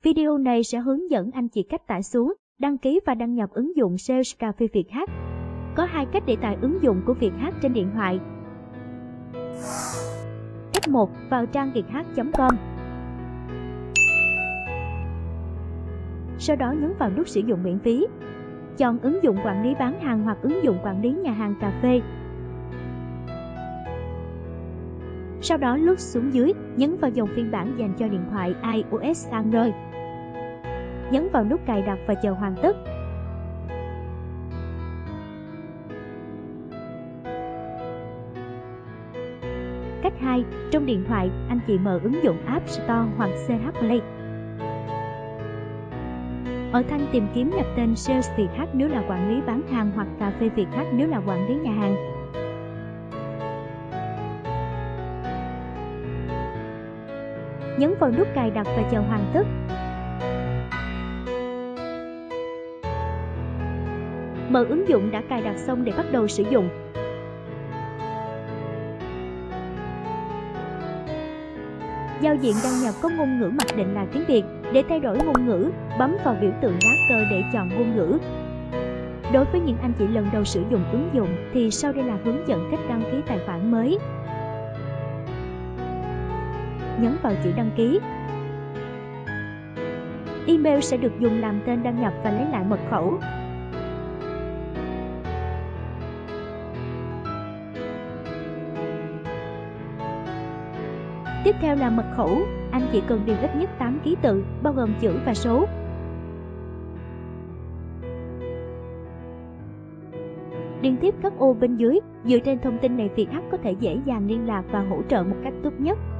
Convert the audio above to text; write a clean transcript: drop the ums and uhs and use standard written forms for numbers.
Video này sẽ hướng dẫn anh chị cách tải xuống, đăng ký và đăng nhập ứng dụng Sales Cà phê Việt Hát. Có 2 cách để tải ứng dụng của Việt Hát trên điện thoại. Cách 1. Vào trang việthat.com. Sau đó nhấn vào nút sử dụng miễn phí. Chọn ứng dụng quản lý bán hàng hoặc ứng dụng quản lý nhà hàng cà phê. Sau đó lướt xuống dưới, nhấn vào dòng phiên bản dành cho điện thoại iOS Android. Nhấn vào nút cài đặt và chờ hoàn tất. Cách 2. Trong điện thoại, anh chị mở ứng dụng App Store hoặc CH Play. Ở thanh tìm kiếm nhập tên Sales Việt Hát nếu là quản lý bán hàng hoặc Cà phê Việt Hát nếu là quản lý nhà hàng. Nhấn vào nút cài đặt và chờ hoàn tất. Mở ứng dụng đã cài đặt xong để bắt đầu sử dụng. Giao diện đăng nhập có ngôn ngữ mặc định là tiếng Việt. Để thay đổi ngôn ngữ, bấm vào biểu tượng lá cờ để chọn ngôn ngữ. Đối với những anh chị lần đầu sử dụng ứng dụng thì sau đây là hướng dẫn cách đăng ký tài khoản mới. Nhấn vào chữ đăng ký. Email sẽ được dùng làm tên đăng nhập và lấy lại mật khẩu. Tiếp theo là mật khẩu, anh chị cần điền ít nhất 8 ký tự, bao gồm chữ và số. Điền tiếp các ô bên dưới, dựa trên thông tin này Việt Hát có thể dễ dàng liên lạc và hỗ trợ một cách tốt nhất.